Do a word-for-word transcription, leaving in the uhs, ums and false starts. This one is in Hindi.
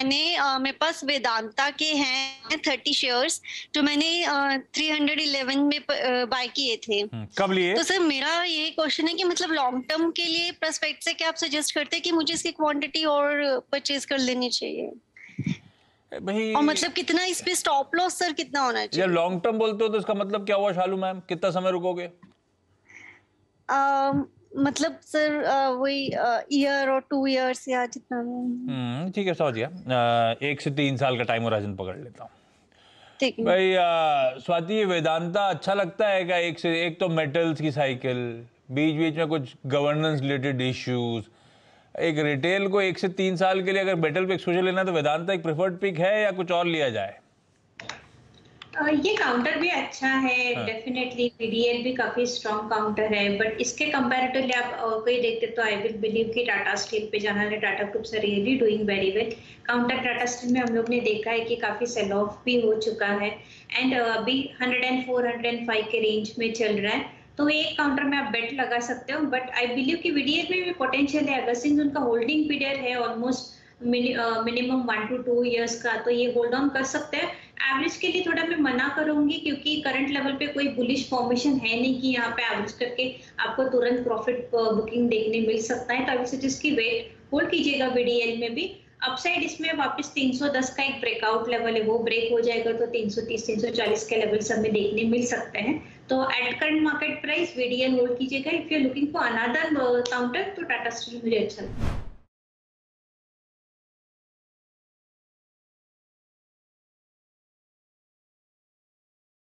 मैंने uh, मेरे पास वेदांता के हैं थर्टी शेयर्स जो मैंने थ्री हंड्रेड इलेवन में बाय uh, किए थे। कब लिए? तो सर मेरा यही क्वेश्चन है कि मतलब लॉन्ग टर्म के लिए प्रोस्पेक्ट से क्या आप सजेस्ट करते हैं कि मुझे इसकी क्वांटिटी और परचेज कर लेनी चाहिए? भाई और मतलब कितना इस पे स्टॉप लॉस सर कितना होना चाहिए? जब लॉन्ग टर्म बोलते हो तो इसका मतलब क्या हुआ शालू मैम? कितना समय रुकोगे? uh, मतलब सर वही ईयर और टू इयर्स या जितना। हम्म ठीक है, समझ गया। एक से तीन साल का टाइम होराइजन पकड़ लेता हूँ। ठीक है भाई आ, स्वाति, ये वेदांता अच्छा लगता है क्या? एक से एक तो मेटल्स की साइकिल, बीच बीच में कुछ गवर्नेंस रिलेटेड इश्यूज, एक रिटेल को एक से तीन साल के लिए अगर मेटल पे एक्सपोजर लेना है तो वेदांता एक प्रेफर्ड पिक है या कुछ और लिया जाए? ये काउंटर भी अच्छा है, हाँ। डेफिनेटली वीडीएल भी काफी स्ट्रॉन्ग काउंटर है, बट इसके कंपैरेटिवली आप कोई देखते तो आई विल बिलीव कि टाटा स्टील पे जाना है। Tata groups are really doing very well. Counter Tata steel में हम लोग ने देखा है कि काफी सेल ऑफ भी हो चुका है एंड अभी hundred and four hundred and five के रेंज में चल रहा है, तो एक काउंटर में आप बेट लगा सकते हो। बट आई बिलीव कि वीडीएल में भी पोटेंशियल है, अगर सिंस उनका होल्डिंग पीरियड है almost minimum one two two years का, तो ये होल्ड ऑन कर सकते हैं। एवरेज के लिए थोड़ा मैं मना करूंगी क्योंकि करंट लेवल पे कोई बुलिश फॉर्मेशन है नहीं कि यहाँ पे एवरेज करके आपको तुरंत प्रॉफिट बुकिंग देखने मिल सकता है। तो आई सजेस्ट कि वेट होल्ड कीजिएगा वीडीएल में भी। अपसाइड इसमें वापस तीन सौ दस का एक ब्रेकआउट लेवल है, वो ब्रेक हो जाएगा तो तीन सौ तीस तीन सौ चालीस के लेवल्स हमें देखने मिल सकते हैं। तो at current market price VDL hold कीजिएगा। If you are looking for another counter तो टाटा स्टील मुझे अच्छा लगता है।